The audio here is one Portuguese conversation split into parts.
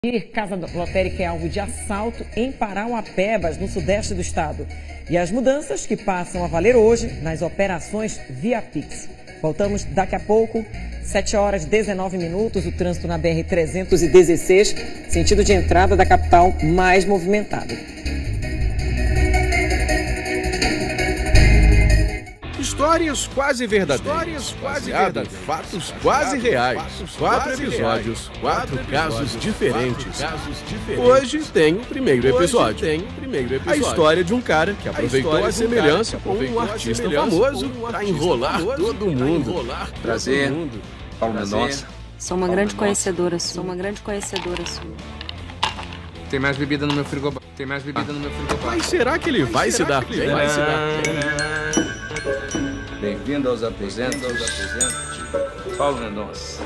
Casa lotérica é alvo de assalto em Parauapebas, no sudeste do estado. E as mudanças que passam a valer hoje nas operações via Pix. Voltamos daqui a pouco, 7h19, o trânsito na BR-316, sentido de entrada da capital mais movimentado. Histórias quase verdadeiras, baseadas em fatos quase reais. 4 episódios, 4 casos diferentes. Hoje tem o primeiro episódio. A história de um cara que aproveitou a semelhança com um artista famoso para enrolar todo mundo. Prazer, Paulo Mendonça. Sou uma grande conhecedora sua. Tem mais bebida no meu frigobar. Mas será que ele vai se dar bem? Bem-vindo aos aposentos de Paulo Mendonça.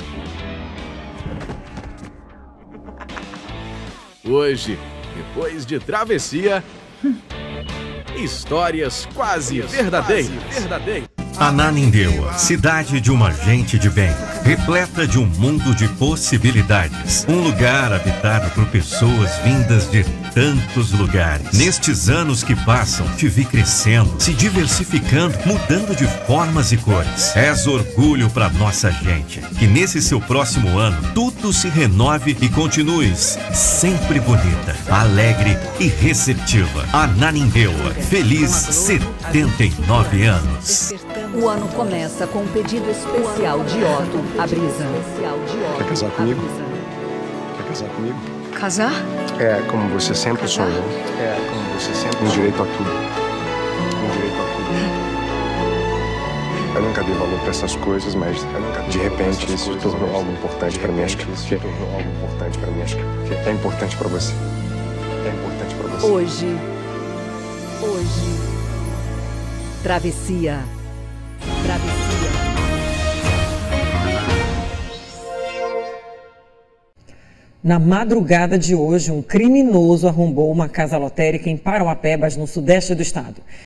Hoje, depois de travessia, histórias quase verdadeiras. Ananindeua, cidade de uma gente de bem, repleta de um mundo de possibilidades. Um lugar habitado por pessoas vindas de tantos lugares. Nestes anos que passam, te vi crescendo, se diversificando, mudando de formas e cores. És orgulho para nossa gente. Que nesse seu próximo ano, tudo se renove e continues sempre bonita, alegre e receptiva. Ananindeua, feliz 79 anos. O ano começa com um pedido especial de Otto, a Brisa. Quer casar comigo? Casar? É, como você sempre sonhou. Um direito a tudo. Eu nunca dei valor para essas coisas, mas de repente isso se tornou algo importante para mim. Acho que é importante para você. Hoje. Travessia. Na madrugada de hoje, um criminoso arrombou uma casa lotérica em Parauapebas, no sudeste do estado.